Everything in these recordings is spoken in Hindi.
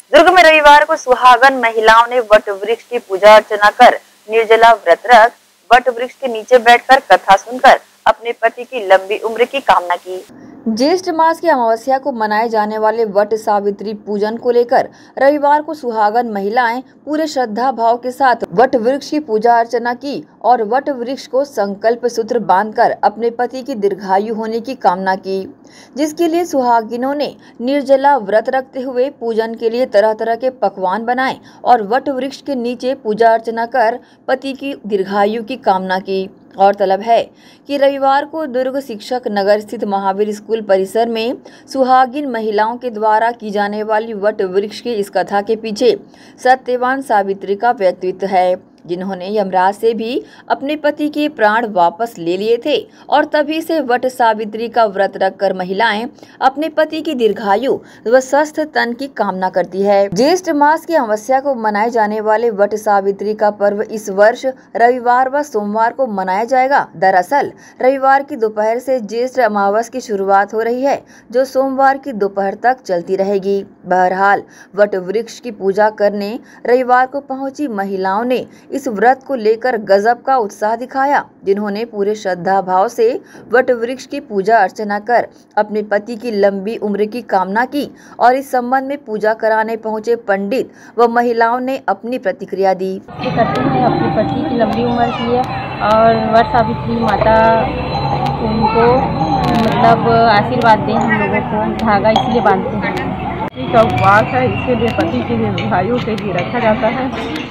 दुर्ग में रविवार को सुहागन महिलाओं ने वट वृक्ष की पूजा अर्चना कर निर्जला व्रत रख वट वृक्ष के नीचे बैठकर कथा सुनकर अपने पति की लंबी उम्र की कामना की। ज्येष्ठ मास की अमावस्या को मनाए जाने वाले वट सावित्री पूजन को लेकर रविवार को सुहागन महिलाएं पूरे श्रद्धा भाव के साथ वट वृक्ष की पूजा अर्चना की और वट वृक्ष को संकल्प सूत्र बांधकर अपने पति की दीर्घायु होने की कामना की, जिसके लिए सुहागिनों ने निर्जला व्रत रखते हुए पूजन के लिए तरह तरह के पकवान बनाए और वट वृक्ष के नीचे पूजा अर्चना कर पति की दीर्घायु की कामना की। गौरतलब है कि रविवार को दुर्ग शिक्षक नगर स्थित महावीर स्कूल परिसर में सुहागिन महिलाओं के द्वारा की जाने वाली वट वृक्ष की इस कथा के पीछे सत्यवान सावित्री का व्यक्तित्व है, जिन्होंने यमराज से भी अपने पति के प्राण वापस ले लिए थे और तभी से वट सावित्री का व्रत रखकर महिलाएं अपने पति की दीर्घायु व स्वस्थ तन की कामना करती है। ज्येष्ठ मास की अमावस्या को मनाए जाने वाले वट सावित्री का पर्व इस वर्ष रविवार व सोमवार को मनाया जाएगा। दरअसल रविवार की दोपहर से ज्येष्ठ अमावस की शुरुआत हो रही है, जो सोमवार की दोपहर तक चलती रहेगी। बहरहाल वट वृक्ष की पूजा करने रविवार को पहुंची महिलाओं ने इस व्रत को लेकर गजब का उत्साह दिखाया, जिन्होंने पूरे श्रद्धा भाव से वट वृक्ष की पूजा अर्चना कर अपने पति की लंबी उम्र की कामना की और इस संबंध में पूजा कराने पहुंचे पंडित व महिलाओं ने अपनी प्रतिक्रिया दी। करते हैं अपने पति की लंबी उम्र के लिए और वट सावित्री माता उनको मतलब आशीर्वाद दें हम लोगों को, धागा इसलिए बांधते हैं। का उपवास है, इसलिए पति की दीर्घायु के लिए रखा जाता है।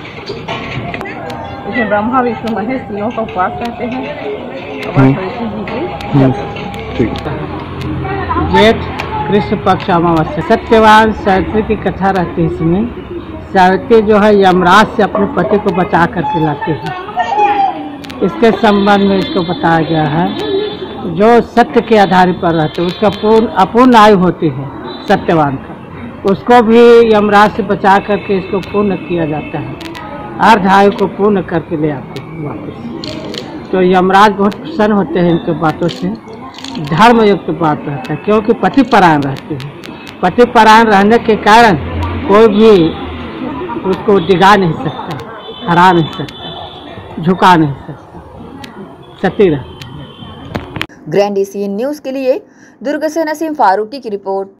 इसमें ब्रह्मा विष्णु महेश तीनों का उपवास करते हैं। जेठ कृष्ण पक्ष अमावस्या सत्यवान सावित्री की कथा रहती है। इसमें सावित्री जो है यमराज से अपने पति को बचा करके लाते हैं। इसके संबंध में इसको बताया गया है, जो सत्य के आधार पर रहते हैं उसका अपूर्ण आयु होती है सत्यवान का, उसको भी यमराज से बचा करके इसको पूर्ण किया जाता है। अर्ध आयु को पूर्ण करके ले आते हैं वापस। तो यमराज बहुत प्रसन्न होते हैं इनके बातों से। धर्मयुक्त बात रहता है, क्योंकि पति परायण रहते हैं। पति परायण रहने के कारण कोई भी उसको डिगा नहीं सकता, हरा नहीं सकता, झुका नहीं सकता, सती रहता है। ग्रैंड एशियन न्यूज़ के लिए दुर्ग से नसीम फारूकी की रिपोर्ट।